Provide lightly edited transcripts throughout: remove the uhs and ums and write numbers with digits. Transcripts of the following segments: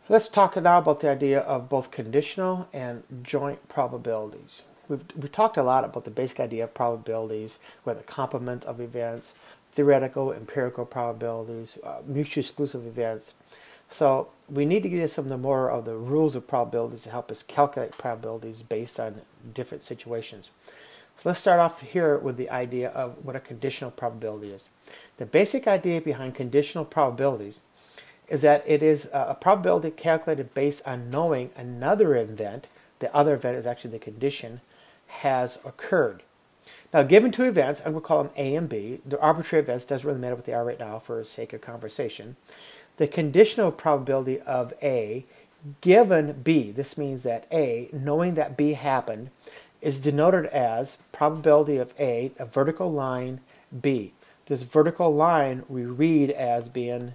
Let's talk now about the idea of both conditional and joint probabilities. We've talked a lot about the basic idea of probabilities, where the complement of events, theoretical, empirical probabilities, mutually exclusive events. So we need to get into some more of the rules of probabilities to help us calculate probabilities based on different situations. So let's start off here with the idea of what a conditional probability is. The basic idea behind conditional probabilities is that it is a probability calculated based on knowing another event, the other event is actually the condition, has occurred. Now, given two events, I'm going to call them A and B. They're arbitrary events, doesn't really matter what they are right now for the sake of conversation. The conditional probability of A given B, this means that A, knowing that B happened, is denoted as probability of A, a vertical line, B. This vertical line we read as being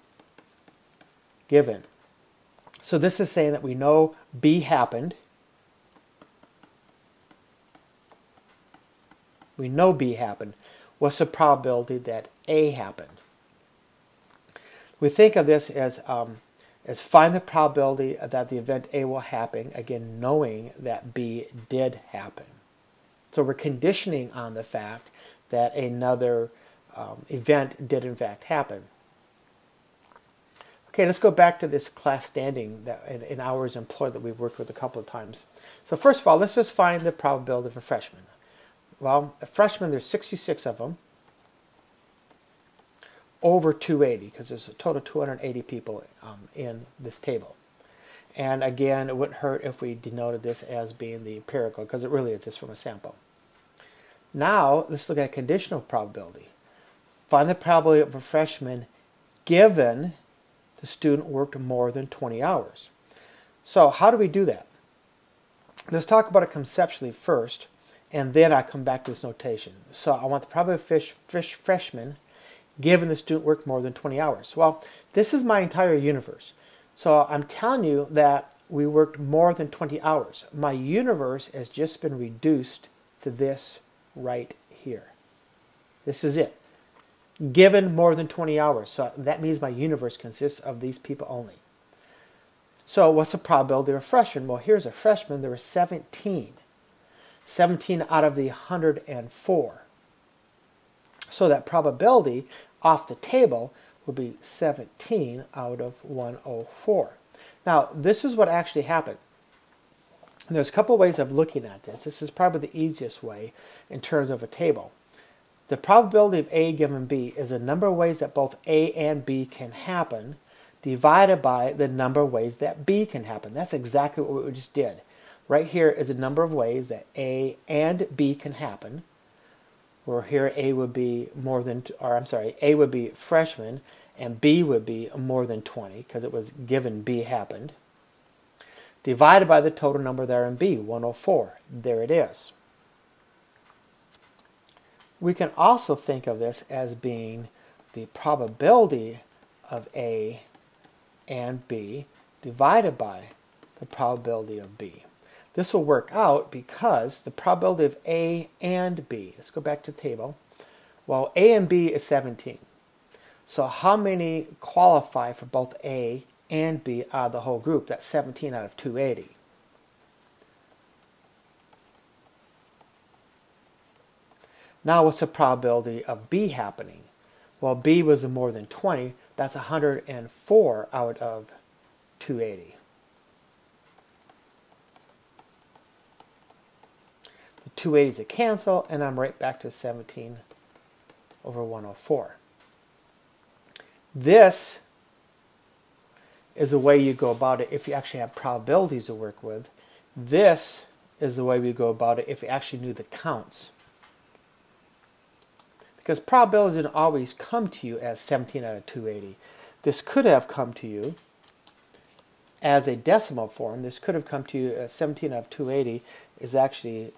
given. So this is saying that we know B happened. We know B happened. What's the probability that A happened? We think of this as find the probability that the event A will happen, again knowing that B did happen. So we're conditioning on the fact that another event did in fact happen. Okay, let's go back to this class standing that in hours employed that we've worked with a couple of times. So first of all, let's just find the probability of a freshman. Well, a freshman, there's 66 of them over 280, because there's a total of 280 people in this table. And again, it wouldn't hurt if we denoted this as being the empirical, because it really is just from a sample. Now, let's look at conditional probability. Find the probability of a freshman given the student worked more than 20 hours. So how do we do that? Let's talk about it conceptually first, and then I come back to this notation. So I want the probability of freshman given the student worked more than 20 hours. Well, this is my entire universe. So I'm telling you that we worked more than 20 hours. My universe has just been reduced to this right here. This is it. Given more than 20 hours. So that means my universe consists of these people only. So what's the probability of a freshman? Well, here's a freshman. There were 17. 17 out of the 104. So that probability off the table would be 17 out of 104. Now, this is what actually happened. And there's a couple ways of looking at this. This is probably the easiest way in terms of a table. The probability of A given B is the number of ways that both A and B can happen divided by the number of ways that B can happen. That's exactly what we just did. Right here is the number of ways that A and B can happen. Where here A would be A would be freshman and B would be more than 20 because it was given B happened. Divided by the total number there in B, 104. There it is. We can also think of this as being the probability of A and B divided by the probability of B. This will work out because the probability of A and B, let's go back to the table. Well, A and B is 17. So how many qualify for both A and B out of the whole group? That's 17 out of 280. Now what's the probability of B happening? Well, B was more than 20. That's 104 out of 280. The 280s are cancel, and I'm right back to 17 over 104. This is the way you go about it if you actually have probabilities to work with. This is the way we go about it if you actually knew the counts. Because probabilities didn't always come to you as 17 out of 280. This could have come to you as a decimal form. This could have come to you as 17 out of 280 is actually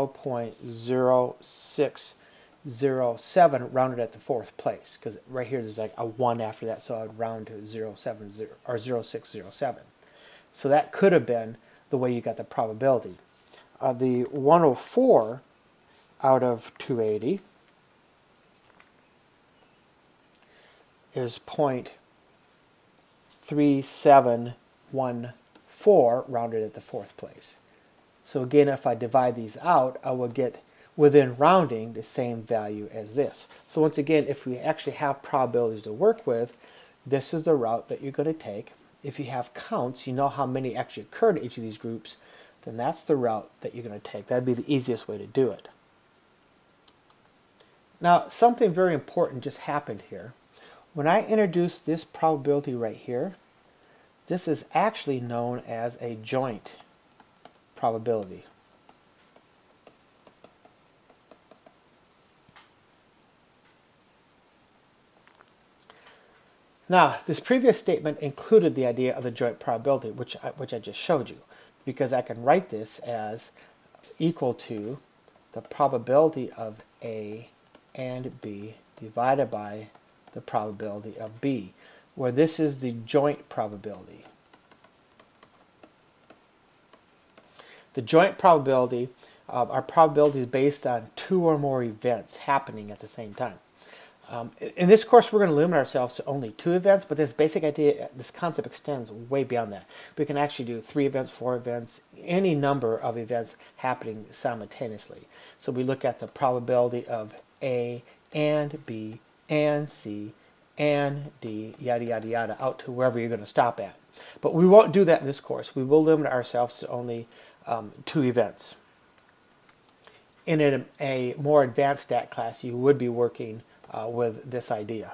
0.0607 rounded at the fourth place. Because right here there's like a 1 after that, so I would round to 0.70 or 0.607. So that could have been the way you got the probability. The 104 out of 280 is 0.37 0.14 rounded at the fourth place. So again, if I divide these out, I will get within rounding the same value as this. So once again, if we actually have probabilities to work with, this is the route that you're going to take. If you have counts, you know how many actually occur to each of these groups, then that's the route that you're going to take. That'd be the easiest way to do it. Now, something very important just happened here. When I introduce this probability right here, this is actually known as a joint probability. Now, this previous statement included the idea of the joint probability, which I just showed you, because I can write this as equal to the probability of A and B divided by the probability of B, where this is the joint probability. The joint probability are probabilities based on two or more events happening at the same time. In this course, we're going to limit ourselves to only two events, but this basic idea, this concept extends way beyond that. We can actually do 3 events, 4 events, any number of events happening simultaneously. So we look at the probability of A and B and C and D, yada, yada, yada, out to wherever you're going to stop at. But we won't do that in this course. We will limit ourselves to only 2 events. In a more advanced stat class, you would be working with this idea.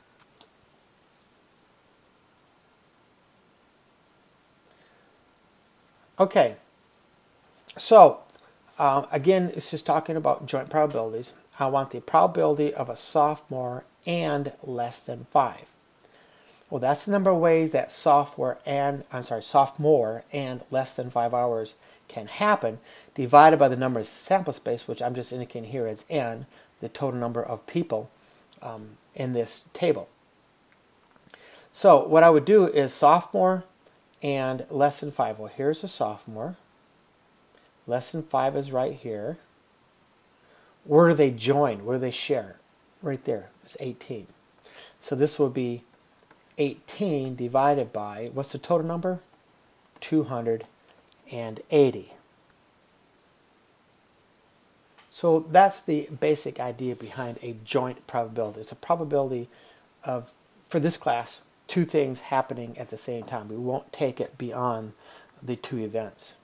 Okay, so again, it's just talking about joint probabilities. I want the probability of a sophomore and less than 5. Well, that's the number of ways that sophomore and less than 5 hours can happen, divided by the number of sample space, which I'm just indicating here as n, the total number of people in this table. So what I would do is sophomore and less than 5. Well, here's a sophomore. Less than 5 is right here. Where do they join? Where do they share? Right there. It's 18. So this will be 18 divided by, what's the total number? 280. So that's the basic idea behind a joint probability. It's a probability of, for this class, 2 things happening at the same time. We won't take it beyond the 2 events.